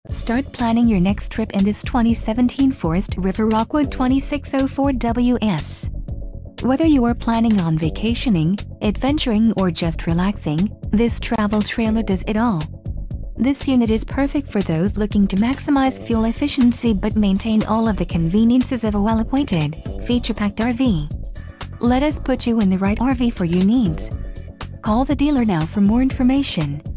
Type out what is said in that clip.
Start planning your next trip in this 2017 Forest River Rockwood 2604WS. Whether you are planning on vacationing, adventuring or just relaxing, this travel trailer does it all. This unit is perfect for those looking to maximize fuel efficiency but maintain all of the conveniences of a well-appointed, feature-packed RV. Let us put you in the right RV for your needs. Call the dealer now for more information.